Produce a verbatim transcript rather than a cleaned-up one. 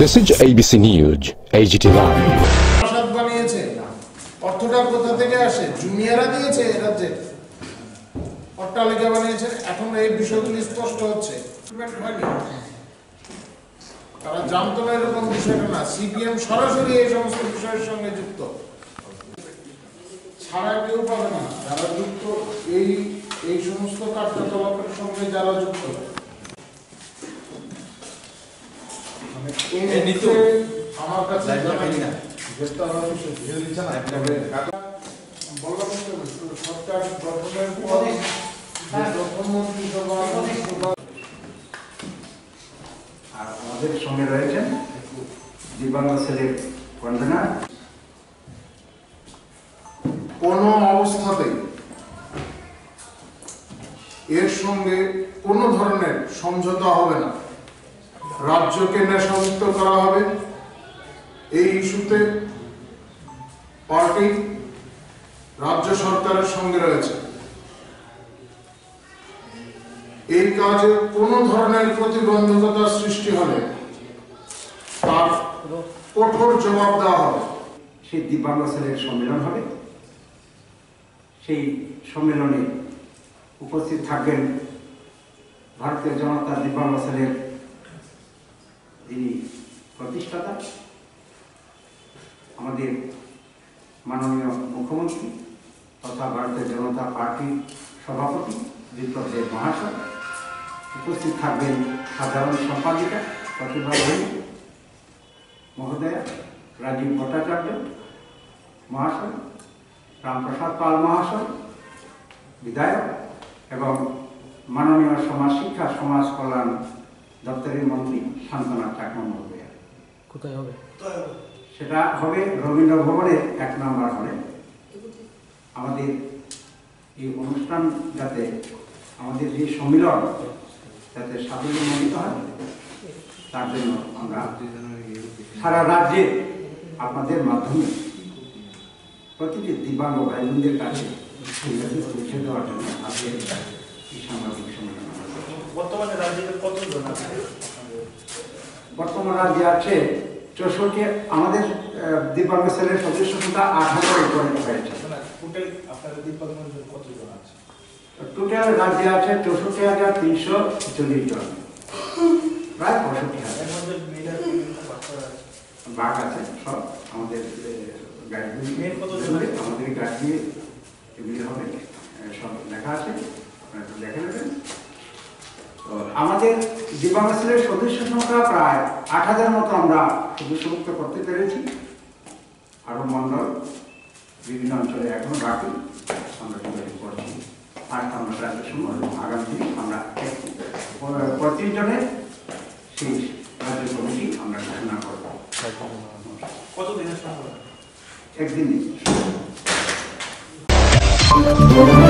This is A B C News, A G T Live. প্রসাদ বানিয়েছে, অর্থটা কোথা থেকে আসে? জুনিয়ররা দিয়েছে এই রাজ্যে, অট্টালিকা বানিয়েছে। এখন এই বিষয়গুলি স্পষ্ট হচ্ছে, তারা জানতো না এরকম বিষয়টা না। সিপিএম সরাসরি এই সমস্ত বিষয়ের সঙ্গে যুক্ত, ছাড়া কেউ পাবে না। যারা যুক্ত এই এই সমস্ত কার্যকলাপের সঙ্গে যারা যুক্ত, আমার কাছে সরকার গঠনের পর আর আমাদের সঙ্গে রয়েছেন দিব্যাঙ্গ সেলের কনভেনার। কোনো অবস্থাতেই এর সঙ্গে কোনো ধরনের সমঝোতা হবে না। রাজ্যকে নেশামুক্ত করা হবে। এই ইস্যুতে পার্টি রাজ্য সরকারের সঙ্গে রয়েছে। এই কাজে কোনো ধরনের প্রতিবন্ধকতা সৃষ্টি হলে তার কঠোর জবাব দেওয়া হবে। সেই দিব্যাঙ্গ সেলের সম্মেলন হবে। সেই সম্মেলনে উপস্থিত থাকবেন ভারতীয় জনতা দিব্যাঙ্গ সেলের যিনি প্রতিষ্ঠাতা, আমাদের মাননীয় মুখ্যমন্ত্রী তথা ভারতীয় জনতা পার্টির সভাপতি বিপ্লব দেব মহাশয়। উপস্থিত থাকবেন সাধারণ সম্পাদিকা প্রতিভা মহোদয়া, রাজীব ভট্টাচার্য মহাশয়, রামপ্রসাদ পাল মহাশয় বিধায়ক এবং মাননীয় সমাজ শিক্ষা সমাজ কল্যাণ দপ্তরের মন্ত্রী শান্তনা চাকমা মহোদয়া। কোথায় হবে? সেটা হবে রবীন্দ্র ভবনের এক নম্বর হলে। আমাদের এই অনুষ্ঠান যাতে, আমাদের যে সম্মিলন যাতে সাফল্যমণ্ডিত হয়, তার জন্য আমরা সারা রাজ্যে আপনাদের মাধ্যমে প্রতিটি দিব্যাঙ্গ ভাই বোনদের কাছে পৌঁছে দেওয়ার জন্য আজকে এই সাংবাদিক সম্মেলন। বর্তমানে রাজ্যে কতজন আছে? বর্তমান রাজ্যে আছে চৌষট্টি। আমাদের দিব্যাঙ্গ সেলের সদস্য সংখ্যা আট হাজার উপরে হয়েছে। টোটাল রাজ্যে আছে চৌষট্টি হাজার তিনশো চল্লিশ জন, প্রায় পঁয়ষট্টি হাজার। বাঘ আছে সব আমাদের গাড়িগুলি, আমাদের গাড়ি এগুলি হবে, সব লেখা আছে, আপনারা দেখে নেবেন। আমাদের দিব্যাঙ্গ সেলের সদস্য সংখ্যা প্রায় আট হাজার মতো আমরা সদস্যভুক্ত করতে পেরেছি। আরো মন্ডল বিভিন্ন অঞ্চলে এখনো বাকি, আমরা যোগাযোগ করছি। আর আমরা রাজ্যের সময় আগামী দিনে আমরা পঁয়ত্রিশ জনের সেই রাজ্য কমিটি আমরা ঘোষণা করবো। কতদিনের সময়? একদিন।